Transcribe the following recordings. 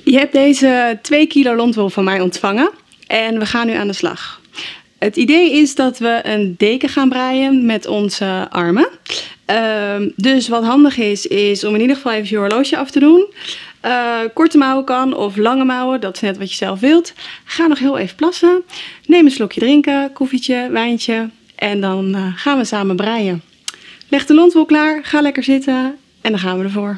Je hebt deze 2 kilo lontwol van mij ontvangen en we gaan nu aan de slag. Het idee is dat we een deken gaan breien met onze armen. Dus wat handig is om in ieder geval even je horloge af te doen. Korte mouwen kan of lange mouwen, dat is net wat je zelf wilt. Ga nog heel even plassen. Neem een slokje drinken, koffietje, wijntje en dan gaan we samen breien. Leg de lontwol klaar, ga lekker zitten en dan gaan we ervoor.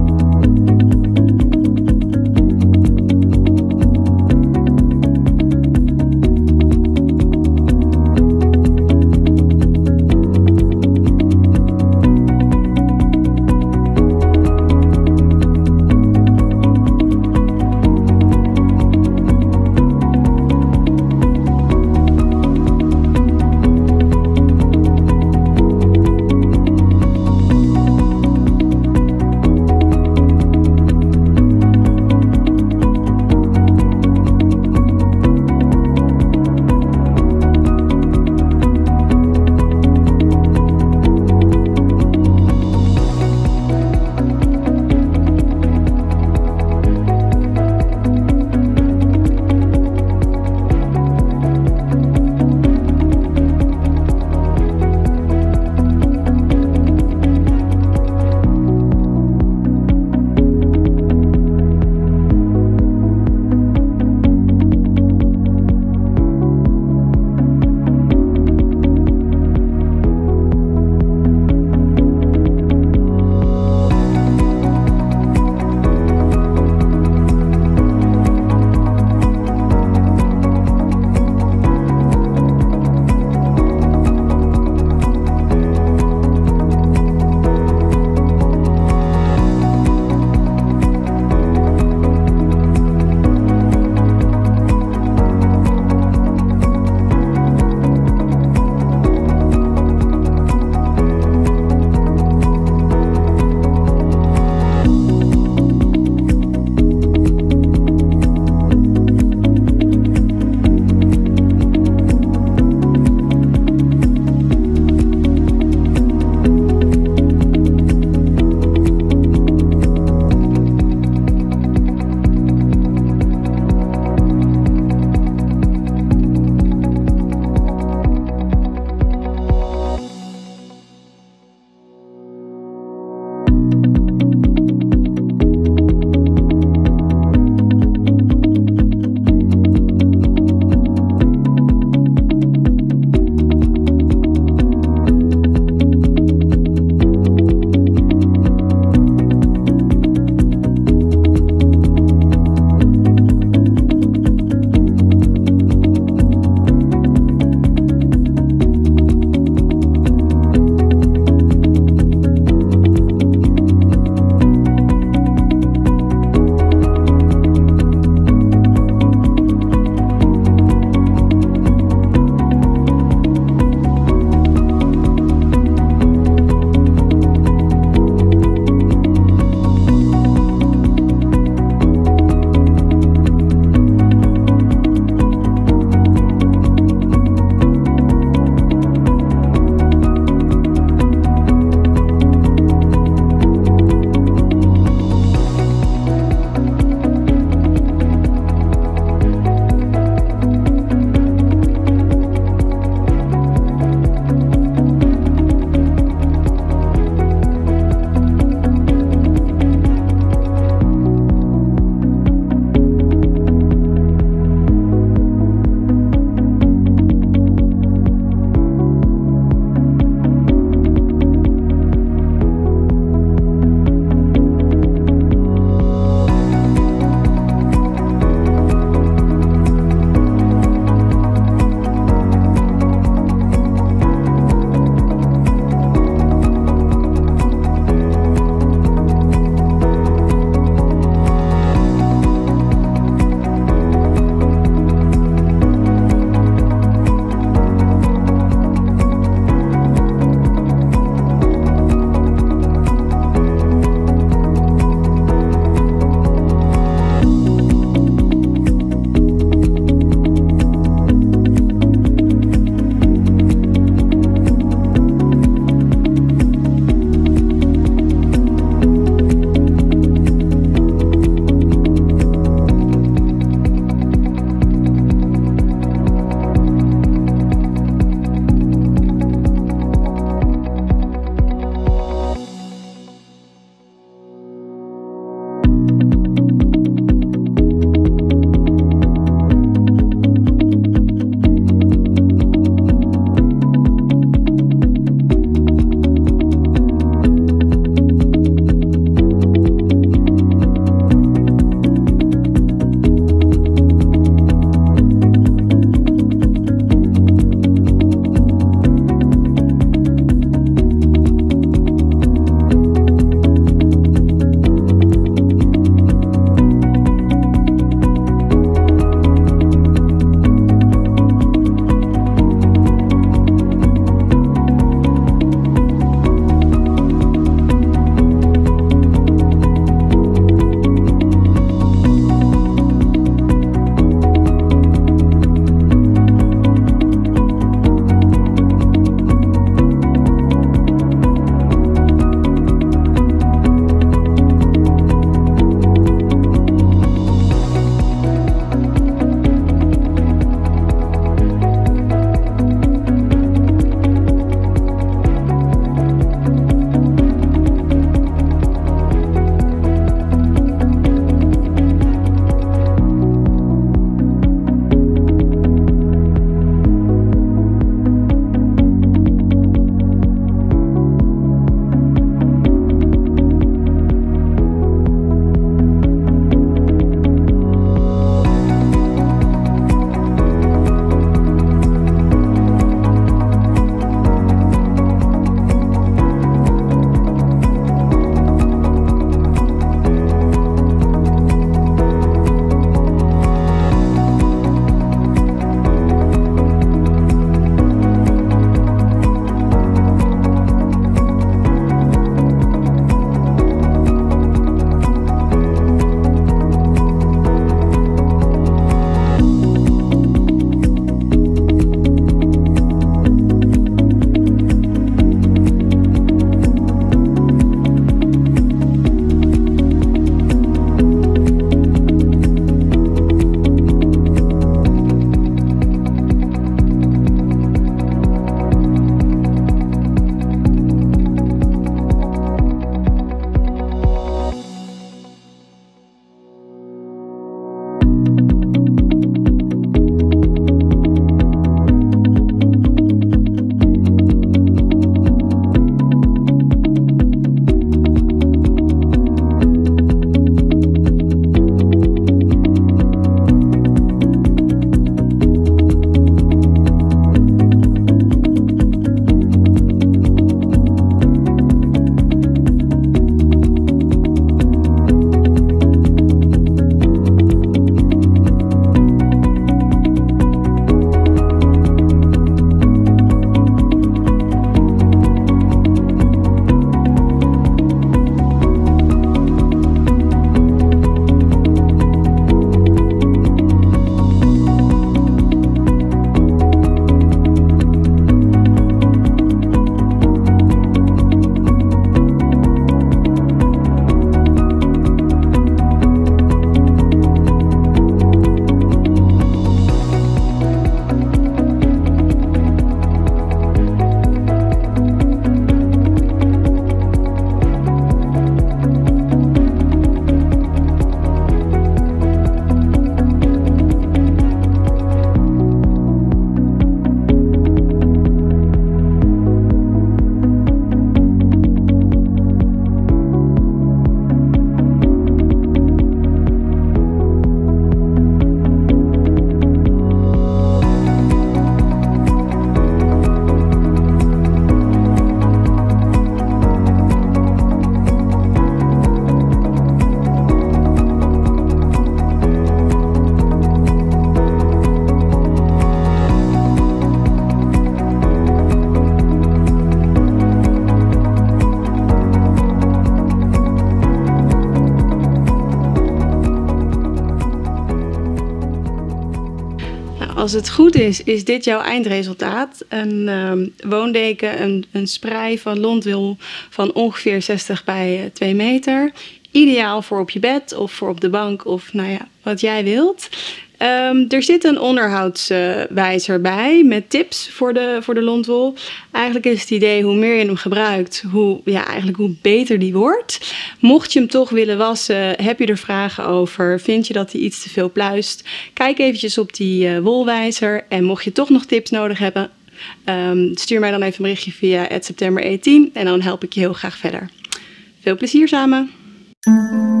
Als het goed is, is dit jouw eindresultaat. Een woondeken, een sprei van lontwol van ongeveer 60 bij 2 meter. Ideaal voor op je bed of voor op de bank of nou ja, wat jij wilt. Er zit een onderhoudswijzer bij met tips voor de lontwol. Eigenlijk is het idee, hoe meer je hem gebruikt, hoe beter die wordt. Mocht je hem toch willen wassen, heb je er vragen over, vind je dat hij iets te veel pluist, kijk eventjes op die wolwijzer. En mocht je toch nog tips nodig hebben, stuur mij dan even een berichtje via @september18 en dan help ik je heel graag verder. Veel plezier samen!